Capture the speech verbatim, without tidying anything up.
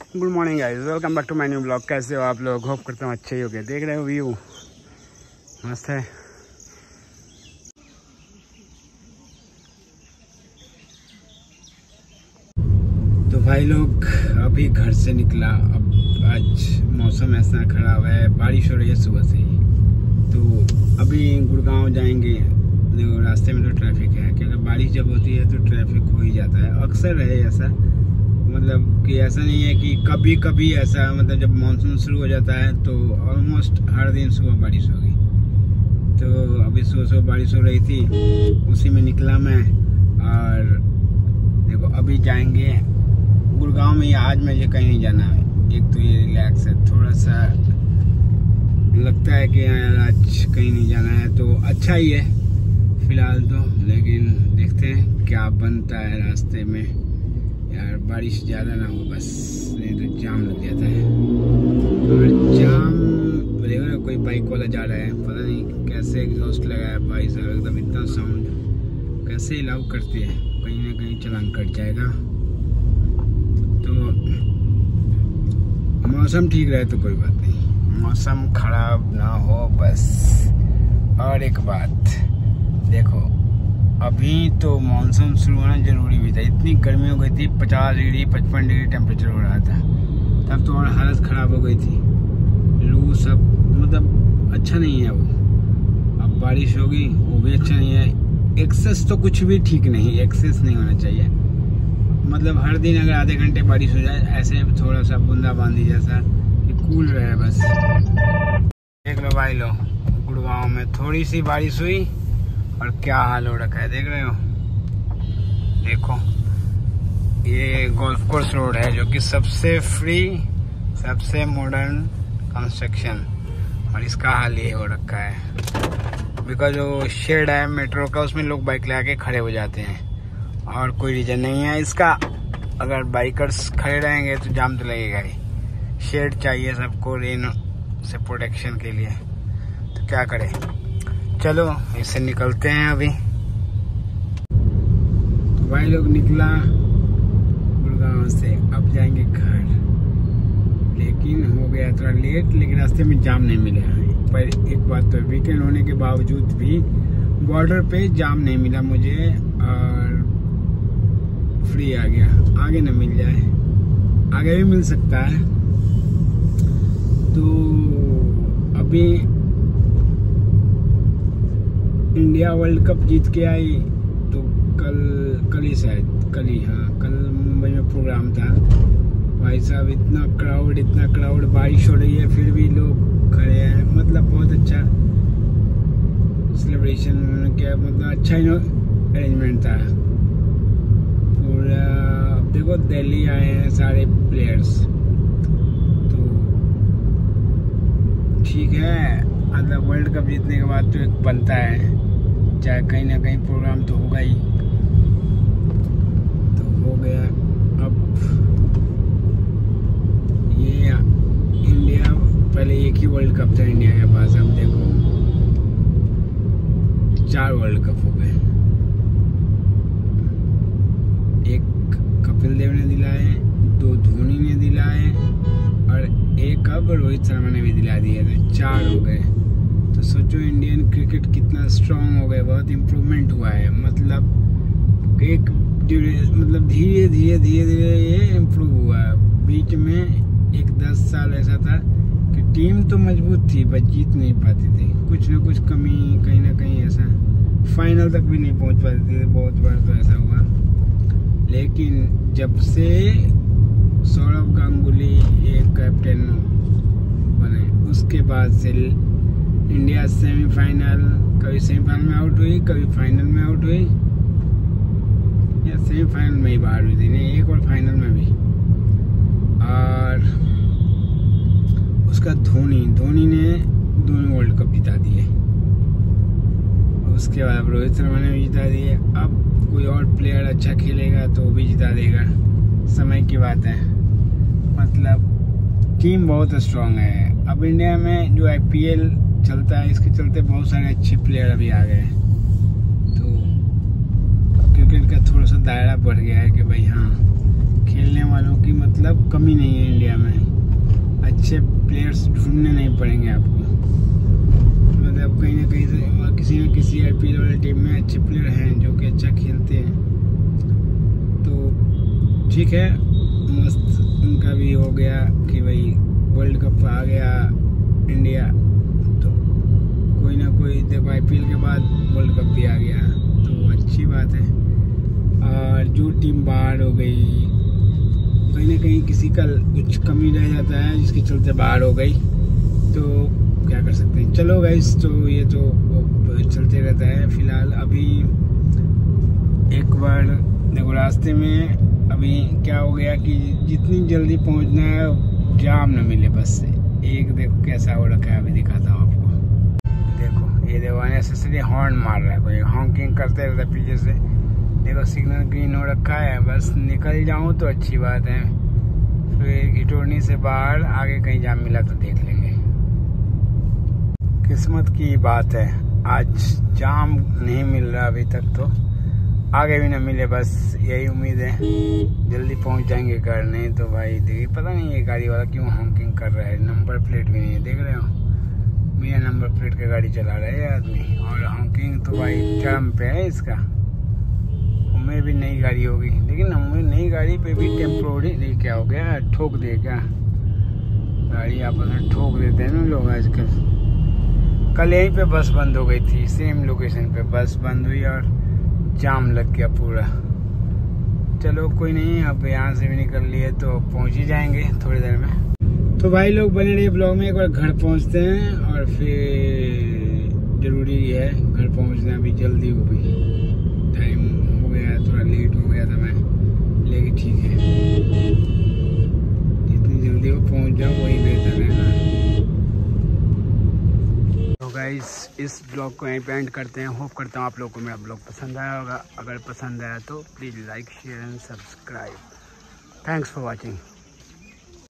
Good morning guys, welcome back to my new blog. कैसे हो आप लोग? होप करता हूँ अच्छे ही हो गए। देख रहे हो व्यू मस्त है। तो भाई लोग अभी घर से निकला। अब आज मौसम ऐसा खराब है, बारिश हो रही है सुबह से ही। तो अभी गुड़गांव जाएंगे। रास्ते में तो ट्रैफिक है, क्योंकि बारिश जब होती है तो ट्रैफिक हो ही जाता है। अक्सर है ऐसा, मतलब कि ऐसा नहीं है कि कभी कभी ऐसा, मतलब जब मानसून शुरू हो जाता है तो ऑलमोस्ट हर दिन सुबह बारिश होगी। तो अभी सुबह सुबह बारिश हो रही थी, उसी में निकला मैं। और देखो अभी जाएंगे गुड़गांव में। आज मुझे कहीं नहीं जाना है। एक तो ये रिलैक्स है, थोड़ा सा लगता है कि आज कहीं नहीं जाना है, तो अच्छा ही है फिलहाल तो। लेकिन देखते हैं क्या बनता है रास्ते में। यार बारिश ज़्यादा ना हो बस, नहीं तो जाम लग जाता है। और जाम देखो, कोई बाइक वाला जा रहा है, पता नहीं कैसे एग्जॉस्ट लगाया भाई साहब, एकदम इतना साउंड कैसे अलाउ करती है। कहीं ना कहीं चालान कट जाएगा। तो मौसम ठीक रहे तो कोई बात नहीं, मौसम खराब ना हो बस। और एक बात देखो, अभी तो मानसून शुरू होना जरूरी भी था। इतनी गर्मी हो गई थी, पचास डिग्री पचपन डिग्री टेम्परेचर हो रहा था, तब तो और हालत ख़राब हो गई थी। लू सब, मतलब अच्छा नहीं है वो। अब बारिश होगी वो भी अच्छा नहीं है। एक्सेस तो कुछ भी ठीक नहीं, एक्सेस नहीं होना चाहिए। मतलब हर दिन अगर आधे घंटे बारिश हो जाए, ऐसे थोड़ा सा बूंदाबांदी जैसा कि कूल रहे बस। देख लो भाई लो, गुड़गांव में थोड़ी सी बारिश हुई और क्या हाल हो रखा है, देख रहे हो। देखो ये गोल्फ कोर्स रोड है, जो कि सबसे फ्री, सबसे मॉडर्न कंस्ट्रक्शन, और इसका हाल ये हो रखा है। बिकॉज वो शेड है मेट्रो का, उसमें लोग बाइक लगा के खड़े हो जाते हैं और कोई रीजन नहीं है इसका। अगर बाइकर्स खड़े रहेंगे तो जाम तो लगेगा ही। शेड चाहिए सबको रेन से प्रोटेक्शन के लिए, तो क्या करें। चलो इससे निकलते हैं अभी। तो भाई लोग निकला गुड़गांव से, अब जाएंगे घर। लेकिन हो गया थोड़ा लेट, लेकिन रास्ते में जाम नहीं मिला। पर एक बात तो, वीकेंड होने के बावजूद भी बॉर्डर पे जाम नहीं मिला मुझे, और फ्री आ गया। आगे न मिल जाए, आगे भी मिल सकता है। तो अभी इंडिया वर्ल्ड कप जीत के आई, तो कल कल ही शायद कल ही हाँ कल मुंबई में प्रोग्राम था। भाई साहब इतना क्राउड, इतना क्राउड, बारिश हो रही है फिर भी लोग खड़े हैं। मतलब बहुत अच्छा सेलिब्रेशन किया, मतलब अच्छा अरेंजमेंट था पूरा। अब देखो दिल्ली आए हैं सारे प्लेयर्स, तो ठीक है। मतलब वर्ल्ड कप जीतने के बाद तो एक बनता है, चाहे कहीं ना कहीं प्रोग्राम तो होगा ही। तो हो गया। अब ये इंडिया, पहले एक ही वर्ल्ड कप था इंडिया के पास, अब देखो चार वर्ल्ड कप हो गए। एक कपिल देव ने दिलाए, दो धोनी ने दिलाए, और एक अब रोहित शर्मा ने भी दिला दिए थे। चार हो गए। तो सोचो इंडियन क्रिकेट कितना स्ट्रांग हो गया, बहुत इम्प्रूवमेंट हुआ है। मतलब एक मतलब धीरे धीरे धीरे धीरे ये इम्प्रूव हुआ है। बीच में एक दस साल ऐसा था कि टीम तो मजबूत थी, बस जीत नहीं पाती थी, कुछ ना कुछ कमी कहीं ना कहीं ऐसा, फाइनल तक भी नहीं पहुंच पाते थे। बहुत बार तो ऐसा हुआ। लेकिन जब से सौरव गांगुली एक कैप्टन बने, उसके बाद से इंडिया सेमीफाइनल, कभी सेमीफाइनल में आउट हुई, कभी फाइनल में आउट हुई, या सेमीफाइनल में ही बाहर हुई थी, नहीं एक और फाइनल में भी। और उसका धोनी धोनी ने दोनों वर्ल्ड कप जिता दिए। उसके बाद रोहित शर्मा ने भी जिता दिए। अब कोई और प्लेयर अच्छा खेलेगा तो वो भी जिता देगा, समय की बात है। मतलब टीम बहुत स्ट्रांग है। अब इंडिया में जो आई पी एल चलता है, इसके चलते बहुत सारे अच्छे प्लेयर अभी आ गए। तो क्रिकेट का थोड़ा सा दायरा बढ़ गया है कि भाई हाँ, खेलने वालों की मतलब मतलब कमी नहीं है इंडिया में। अच्छे प्लेयर्स ढूंढने नहीं पड़ेंगे आपको, मतलब कहीं ना कहीं से किसी न किसी आई पी एल वाली टीम में अच्छे प्लेयर हैं जो कि अच्छा खेलते हैं। तो ठीक है, मस्त उनका भी हो गया कि भाई वर्ल्ड कप आ गया इंडिया, तो कोई ना कोई देखो आई पी एल के बाद वर्ल्ड कप भी आ गया, तो अच्छी बात है। और जो टीम बाहर हो गई, कहीं ना कहीं किसी का कुछ कमी रह जाता है जिसके चलते बाहर हो गई, तो क्या कर सकते हैं। चलो गाइस, तो ये तो चलते रहता है। फिलहाल अभी एक बार देखो रास्ते में अभी क्या हो गया कि जितनी जल्दी पहुंचना है जाम न मिले बस से। एक देखो कैसा हो रखा है, अभी दिखाता हूँ आपको। देखो ये देखो अननेसेसरी हॉर्न मार रहा है, कोई हॉकिंग करते रहता है पीछे से। देखो सिग्नल ग्रीन हो रखा है, बस निकल जाऊँ तो अच्छी बात है, फिर घिटोरनी से बाहर आगे कहीं जाम मिला तो देख लेंगे। किस्मत की बात है, आज जाम नहीं मिल रहा अभी तक, तो आगे भी ना मिले, बस यही उम्मीद है जल्दी पहुंच जाएंगे घर। नहीं तो भाई देखिए पता नहीं ये गाड़ी वाला क्यों हॉकिंग कर रहा है, नंबर प्लेट भी नहीं है, देख रहे हो बिना नंबर प्लेट के गाड़ी चला रहा है ये आदमी। और हॉकिंग तो भाई चरम पे है इसका। हमें भी नई गाड़ी होगी, लेकिन हमें नई गाड़ी पे भी टेम्पोररी क्या हो गया, ठोक दे क्या गाड़ी, आपस में ठोक देते हैं ना लोग आजकल। कल यहीं पे बस बंद हो गई थी, सेम लोकेशन पे बस बंद हुई और जाम लग गया पूरा। चलो कोई नहीं, अब यहाँ से भी निकल लिए तो पहुँच ही जाएंगे थोड़ी देर में। तो भाई लोग बने रहिए ब्लॉग में, एक बार घर पहुँचते हैं और फिर जरूरी है घर पहुँचना अभी जल्दी हो गई, टाइम हो गया, थोड़ा लेट हो गया था मैं, लेकिन ठीक है जितनी जल्दी हो पहुँच जाओ वही बेहतर है ना। तो गाइस इस ब्लॉग को यहीं पे एंड करते हैं। होप करता हूँ आप लोगों को मेरा ब्लॉग पसंद आया होगा। अगर पसंद आया तो please like share and subscribe. Thanks for watching.